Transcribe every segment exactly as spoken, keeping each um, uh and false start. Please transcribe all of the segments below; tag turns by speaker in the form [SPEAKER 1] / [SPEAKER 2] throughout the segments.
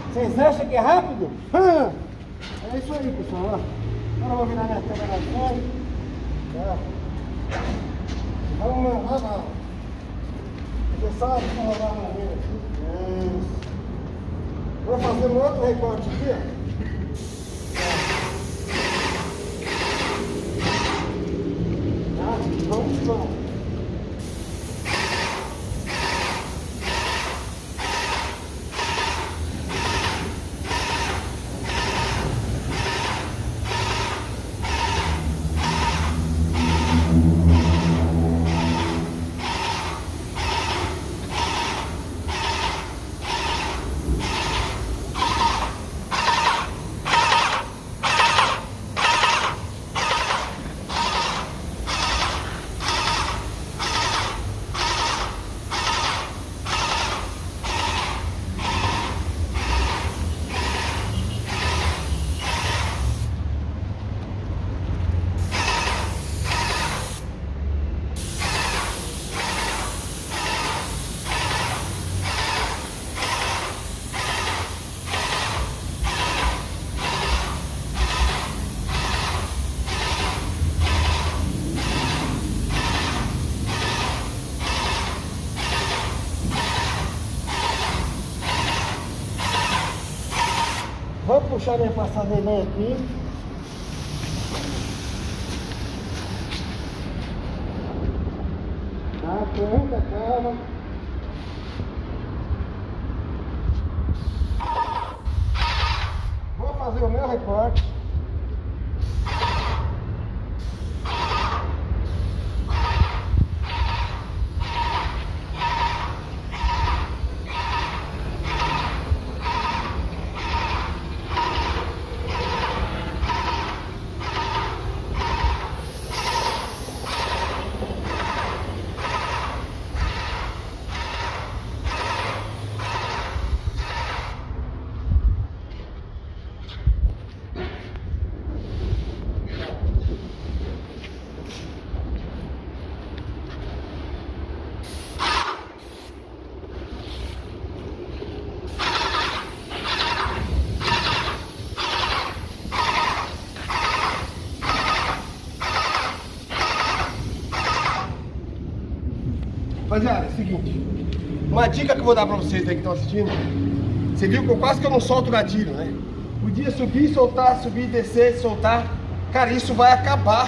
[SPEAKER 1] Vocês acham que é rápido? Hum. É isso aí, pessoal. Ó. Agora eu vou virar minha câmera aqui. Tá. Vamos mandar lá. Você sabe como rolar a maneira aqui. Isso. Vou fazer um outro recorte aqui, ó. Vamos que vamos. Vou puxar minha passadeira aqui. Tá, com muita calma. Vou fazer o meu recorte. Rapaziada, é o seguinte, uma dica que eu vou dar pra vocês aí que estão assistindo. Você viu que eu quase que eu não solto o gatilho, né? Podia subir, soltar, subir, descer, soltar. Cara, isso vai acabar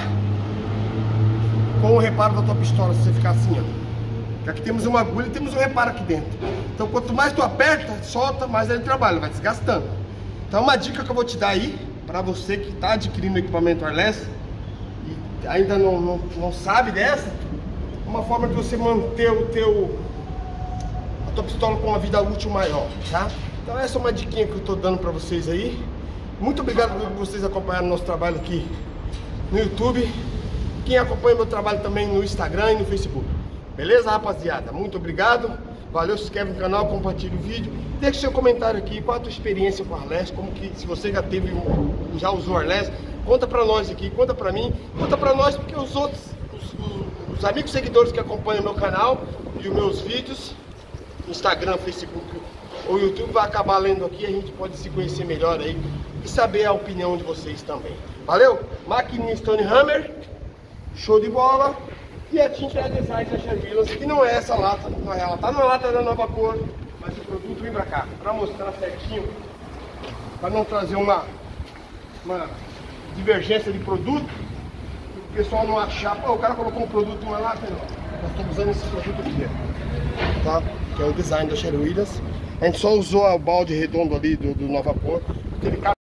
[SPEAKER 1] com o reparo da tua pistola se você ficar assim, ó. Aqui temos uma agulha e temos um reparo aqui dentro. Então quanto mais tu aperta, solta, mais ele trabalha, vai desgastando. Então uma dica que eu vou te dar aí, pra você que tá adquirindo equipamento wireless e ainda não, não, não sabe dessa, uma forma de você manter o teu a tua pistola com uma vida útil maior, tá? Então essa é uma diquinha que eu tô dando pra vocês aí. Muito obrigado por vocês acompanharem o nosso trabalho aqui no YouTube. Quem acompanha meu trabalho também no Instagram e no Facebook. Beleza, rapaziada? Muito obrigado. Valeu, se inscreve no canal, compartilha o vídeo. Deixe seu comentário aqui, qual a tua experiência com o wireless, como que, se você já teve, já usou o wireless, conta pra nós aqui, conta pra mim, conta pra nós porque os outros Os amigos seguidores que acompanham meu canal e os meus vídeos, Instagram, Facebook ou YouTube, vai acabar lendo aqui, a gente pode se conhecer melhor aí e saber a opinião de vocês também. Valeu? Maquininha Stonehammer, show de bola. E a tinta é a Design da Sherwin-Williams, que não é essa lata, não é, ela tá na lata da Nova Cor, mas o produto vem pra cá, pra mostrar certinho, pra não trazer uma, uma divergência de produto. O pessoal não achar, pô, o cara colocou um produto numa lata, não. Nós estamos usando esse produto aqui, tá? Que é o Design da Sherwin-Williams. A gente só usou o balde redondo ali do, do Nova Cor, porque ele